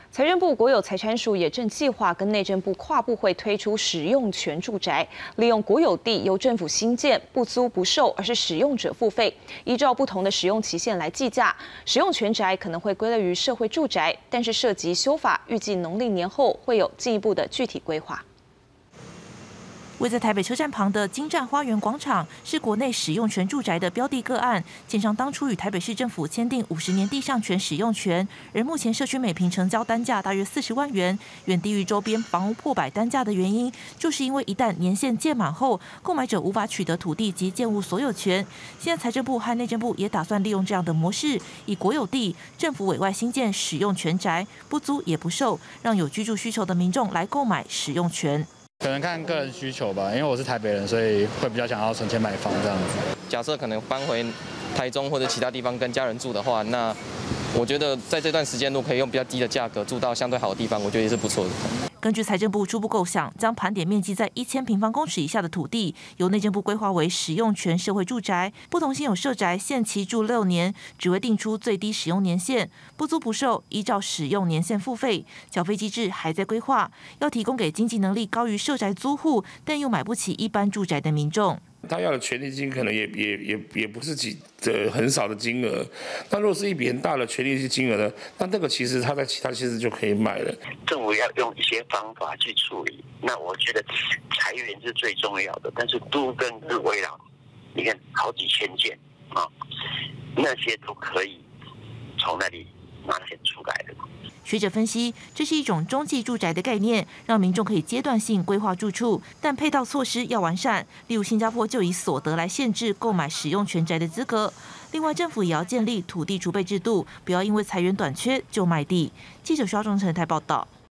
财政部国有财产署也正计划跟内政部跨部会推出使用权住宅，利用国有地由政府兴建，不租不售，而是使用者付费，依照不同的使用期限来计价。使用权宅可能会归类于社会住宅，但是涉及修法，预计农历年后会有进一步的具体规划。 位在台北车站旁的金站花园广场是国内使用权住宅的标的个案。建商当初与台北市政府签订50年地上权使用权，而目前社区每坪成交单价大约40万元，远低于周边房屋破百单价的原因，就是因为一旦年限届满后，购买者无法取得土地及建物所有权。现在财政部和内政部也打算利用这样的模式，以国有地、政府委外兴建使用权宅，不租也不售，让有居住需求的民众来购买使用权。 可能看个人需求吧，因为我是台北人，所以会比较想要存钱买房这样子。 假设可能搬回台中或者其他地方跟家人住的话，那我觉得在这段时间，如果可以用比较低的价格住到相对好的地方，我觉得也是不错的。 根据财政部初步构想，将盘点面积在1000平方公尺以下的土地，由内政部规划为使用权社会住宅。不同现有社宅限期住6年，只会定出最低使用年限，不租不售，依照使用年限付费。缴费机制还在规划，要提供给经济能力高于社宅租户，但又买不起一般住宅的民众。 他要的权利金可能也不是很少的金额，那如果是一笔很大的权利金额呢？那这个其实他在其他县市就可以买了。 政府要用一些方法去处理，那我觉得财源是最重要的，但是都更日围绕，你看好几千件啊，那些都可以从那里拿钱出来的。 学者分析，这是一种中继住宅的概念，让民众可以阶段性规划住处，但配套措施要完善。例如，新加坡就以所得来限制购买使用权宅的资格。另外，政府也要建立土地储备制度，不要因为财源短缺就卖地。记者肖忠成台报道。